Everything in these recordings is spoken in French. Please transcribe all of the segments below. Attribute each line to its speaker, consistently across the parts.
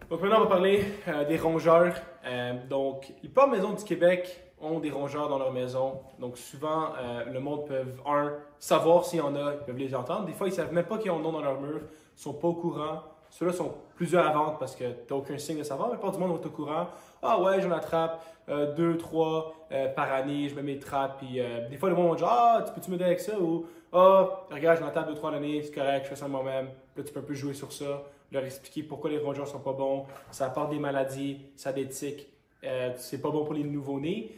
Speaker 1: Donc maintenant, on va parler des rongeurs. Donc, les plupart des maisons du Québec ont des rongeurs dans leur maison. Donc souvent, le monde peut, savoir s'il y en a, ils peuvent les entendre. Des fois, ils ne savent même pas qu'ils en ont dans leur mur, ils ne sont pas au courant. Ceux-là sont plusieurs à vendre parce que tu n'as aucun signe de savoir. Mais la plupart du monde est au courant. Ah ouais, j'en attrape 2, 3 par année, je me mets des trappes. Puis des fois, le monde va dire ah, peux-tu m'aider avec ça? Ou ah, regarde, j'en attrape 2, 3 l'année, c'est correct, je fais ça moi-même. Là, tu peux un peu jouer sur ça, leur expliquer pourquoi les rongeurs sont pas bons. Ça apporte des maladies, ça a des tiques. C'est pas bon pour les nouveau-nés,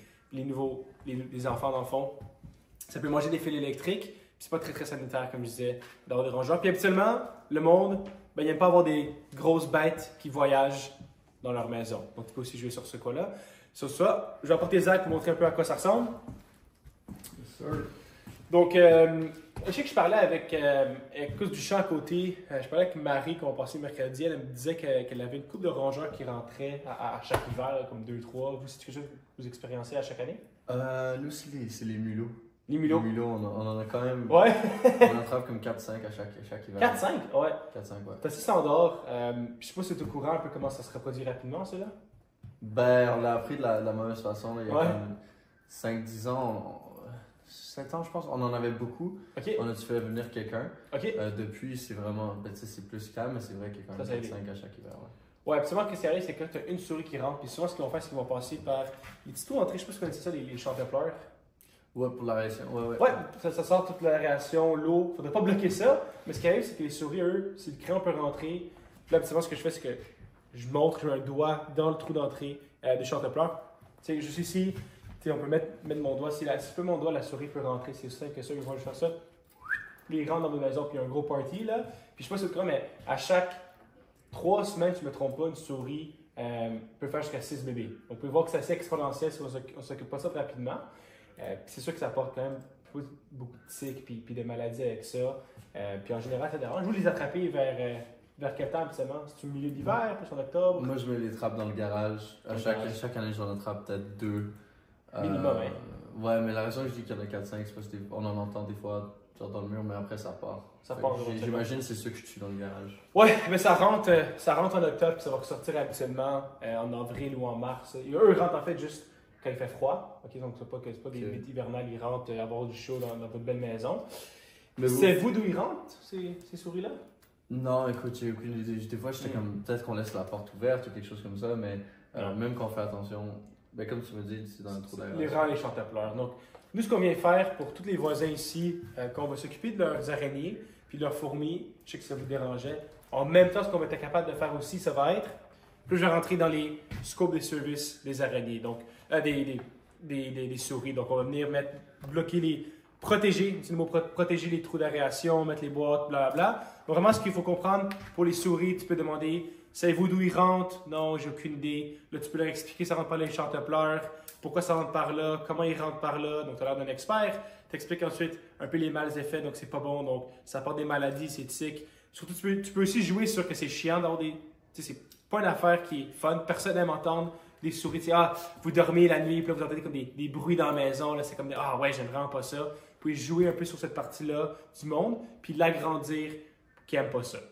Speaker 1: les enfants dans le fond. Ça peut manger des fils électriques. C'est pas très sanitaire, comme je disais, d'avoir des rongeurs. Puis habituellement, le monde, il n'aime pas avoir des grosses bêtes qui voyagent dans leur maison. Donc, tu peux aussi jouer sur ce cas-là. Sur ça, je vais apporter Zach pour montrer un peu à quoi ça ressemble.
Speaker 2: Yes, sir.
Speaker 1: Donc, je sais que je parlais avec cause du champ à côté. Je parlais avec Marie quand on passait mercredi. Elle me disait qu'elle avait une couple de rongeurs qui rentraient à chaque hiver, là, comme 2, 3. Vous, c'est quelque chose que vous expériencez à chaque année?
Speaker 2: Nous, c'est les mulots.
Speaker 1: Les mulots.
Speaker 2: Les mulots, on en a quand même.
Speaker 1: Ouais.
Speaker 2: On en attrape comme 4-5 à chaque hiver.
Speaker 1: 4-5? Ouais.
Speaker 2: 4-5, ouais.
Speaker 1: T'as 6 standards. Je sais pas si tu es au courant un peu comment ça se reproduit rapidement, cela.
Speaker 2: Ben, on l'a appris de la mauvaise façon. Là, il y a
Speaker 1: Ouais.
Speaker 2: comme 5-10 ans, 7 ans, je pense, on en avait beaucoup.
Speaker 1: Ok.
Speaker 2: On a dû faire venir quelqu'un.
Speaker 1: Ok.
Speaker 2: Depuis, c'est vraiment. Ben, tu sais, c'est plus calme, mais c'est vrai qu'il y a quand
Speaker 1: Ça
Speaker 2: même
Speaker 1: aide.
Speaker 2: 4-5 à chaque hiver.
Speaker 1: Ouais, puis souvent, ce qui arrive, c'est que tu as une souris qui rentre. Puis souvent, ce qu'ils vont faire, c'est qu'ils vont passer par les petits trous d'entrée. Je sais pas si vous connaissez ça, les chantepleurs.
Speaker 2: Ouais, pour la réaction. Ouais.
Speaker 1: Ouais, ça sort toute la réaction, l'eau. Faudrait pas bloquer ça. Mais ce qui arrive, c'est que les souris, eux, si le crayon peut rentrer, puis là, habituellement, ce que je fais, c'est que je montre, je mets un doigt dans le trou d'entrée des chantepleurs. Tu sais, juste ici, tu sais, on peut mettre mon doigt. Si je peux mon doigt, la souris peut rentrer. C'est simple que ça, ils vont juste faire ça. Puis ils rentrent dans nos maisons, puis il y a un gros party, là. Puis je sais pas si c'est le cas, mais à chaque 3 semaines, je me trompe pas, une souris peut faire jusqu'à 6 bébés. Donc, vous pouvez voir que c'est assez exponentiel si on ne s'occupe pas de ça rapidement. C'est sûr que ça apporte quand même beaucoup de tiques puis de maladies avec ça. Puis en général, ça dérange. Vous les attrapez vers quel temps, absolument? C'est-tu au milieu d'hiver, plus en octobre?
Speaker 2: Moi, je mets les trappes dans le garage. Chaque année, j'en attrape peut-être 2.
Speaker 1: Minimum, hein?
Speaker 2: Ouais, mais la raison que je dis qu'il y en a 4-5, c'est parce qu'on en entend des fois genre dans le mur, mais après, ça part.
Speaker 1: Ça part.
Speaker 2: J'imagine que c'est ceux que je tue dans le garage.
Speaker 1: Ouais, mais ça rentre en octobre, puis ça va ressortir habituellement en avril ou en mars. Eux, ils rentrent en fait juste quand il fait froid. Ok, donc c'est pas des bêtes hivernales, ils rentrent avoir du chaud dans votre belle maison.
Speaker 2: Mais
Speaker 1: c'est vous d'où ils rentrent, ces souris-là?
Speaker 2: Non, écoute, j'ai aucune idée. Des fois, j'étais comme, peut-être qu'on laisse la porte ouverte ou quelque chose comme ça, mais même quand on fait attention, ben, comme tu me dis, c'est dans le trou d'aération.
Speaker 1: Les rangs, les chantepleurs. Donc, nous, ce qu'on vient faire pour tous les voisins ici, qu'on va s'occuper de leurs araignées puis de leurs fourmis, je sais que ça vous dérangeait. En même temps, ce qu'on va être capable de faire aussi, ça va être, plus je vais rentrer dans les scopes des services des araignées, donc des souris. Donc, on va venir protéger, c'est le mot, protéger les trous d'aération, mettre les boîtes, blablabla. Donc, vraiment, ce qu'il faut comprendre pour les souris, tu peux demander, savez-vous d'où ils rentrent? Non, j'ai aucune idée. Là, tu peux leur expliquer, ça rentre par les chantepleurs, pourquoi ça rentre par là, comment ils rentrent par là. Donc, tu as l'air d'un expert. Tu expliques ensuite un peu les mal effets, donc c'est pas bon, donc ça apporte des maladies, c'est tiques. Surtout, tu peux aussi jouer sur que c'est chiant d'avoir des. Tu sais, c'est pas une affaire qui est fun. Personne n'aime entendre des souris. Tu sais, vous dormez la nuit, puis là, vous entendez comme des bruits dans la maison. Là, c'est comme ah ouais, j'aime vraiment pas ça. Vous pouvez jouer un peu sur cette partie-là du monde, puis l'agrandir qui n'aime pas ça.